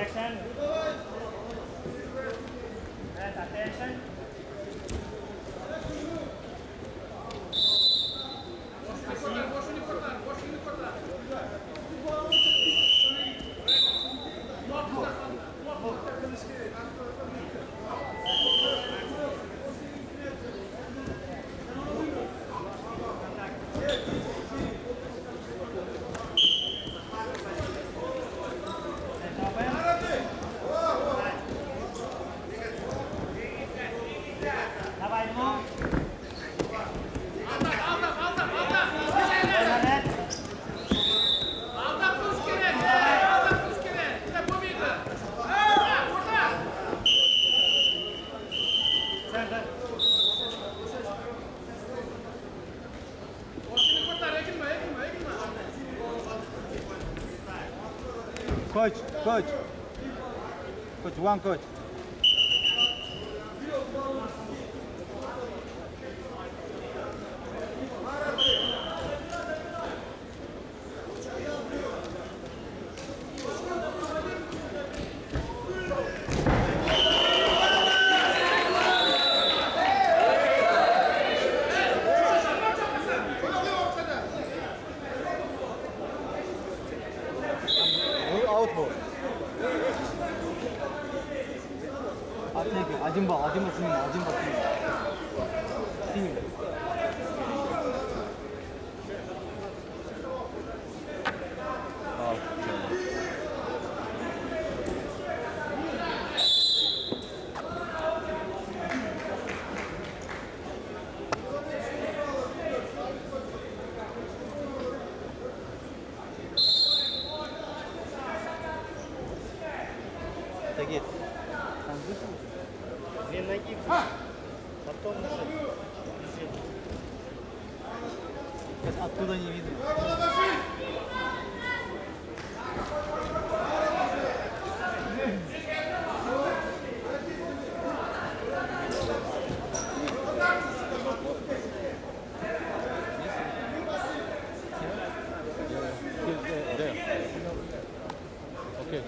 Action. And attention. Coach, one coach. 아줌마 스님. Тагир. Две ноги, потом уже бежит. Оттуда не видно. Окей.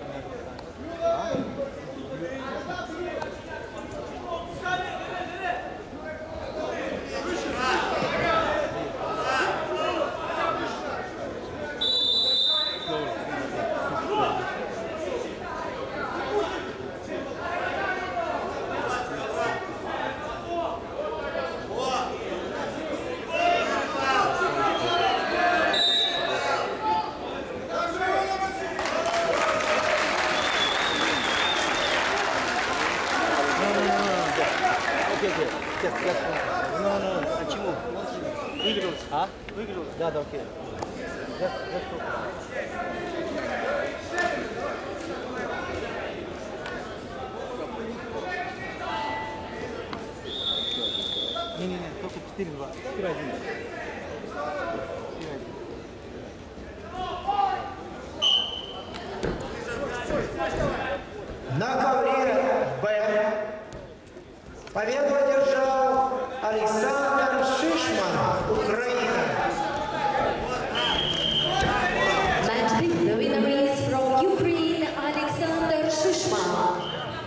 А чему? Выиграл. А? Выиграл. Да, окей. Не, только 4-2. 4-1. На ковре Б победу одержал Александр Шишман, Украина. Match B, the winner is from Ukraine, Alexander Shishman.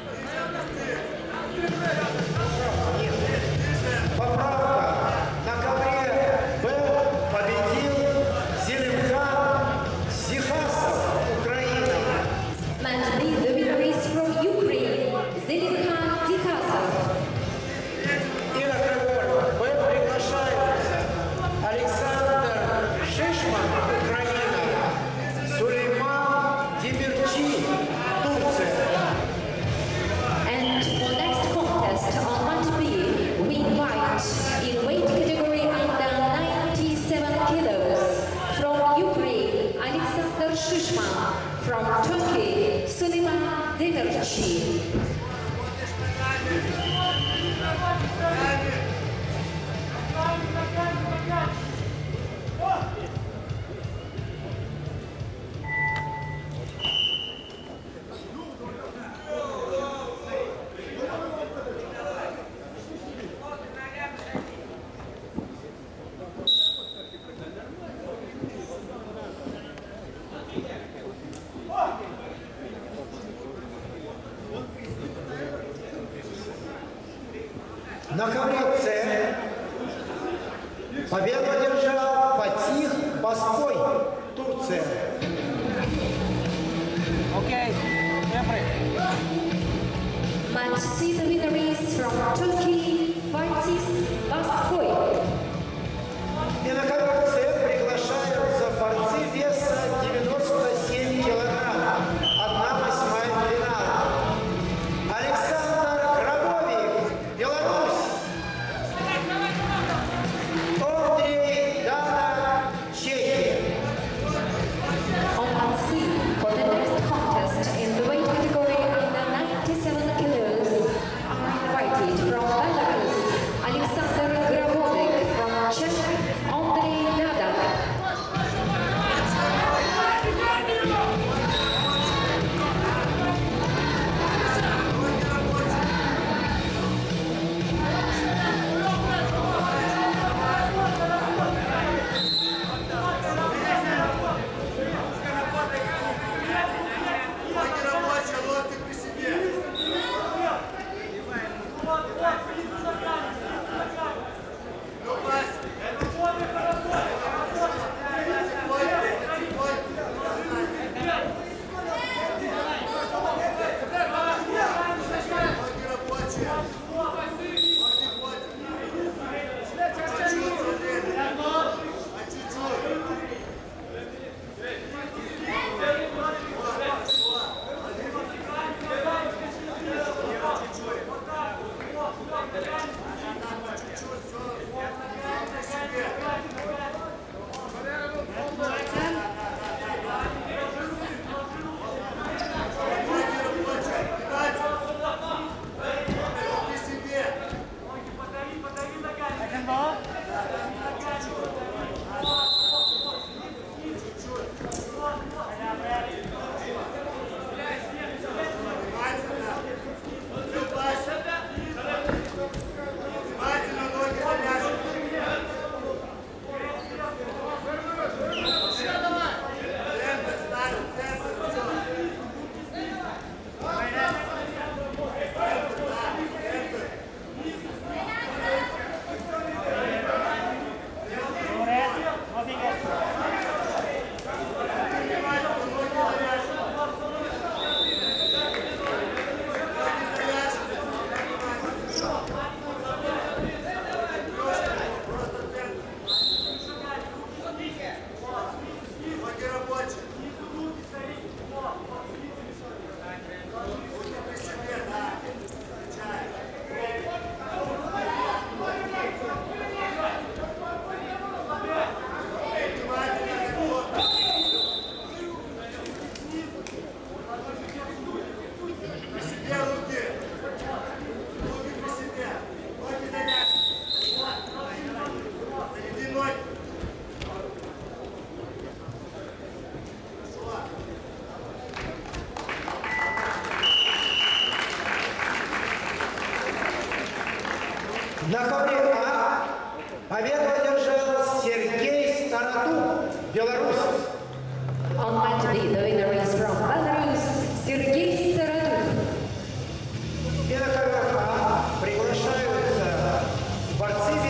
Поправка. На ковре Б победил Зелимхан Зихасов, Украина. Match B, the winner is from Ukraine, Zelimkhan Zikhasov. И на ковер Б приглашаются Александр Шишман, Украина, Сулейман Демирчи, Турция. And for next contest on Match B, we invite in weight category under 97 kilos from Ukraine, Alexander Shishman, from Turkey, Suleiman Demirci. На ковре С победу одержал Фатих Баской, Турция. Окей. Match C, the winner is from Turkey, Fatih Baskoy. И на ковер С приглашаются борцы веса 97 килограмм, 1/8 финала. Александр Грабовик, Беларусь. Андрей Дана, Чехия. On match C, for the next contest in the weight category under 97 kilos, are invited from Belarus, Alexander Grabovik, from Czech, Andrei Dadak. На ковре А победу одержал Сергей Стародуб, Беларусь.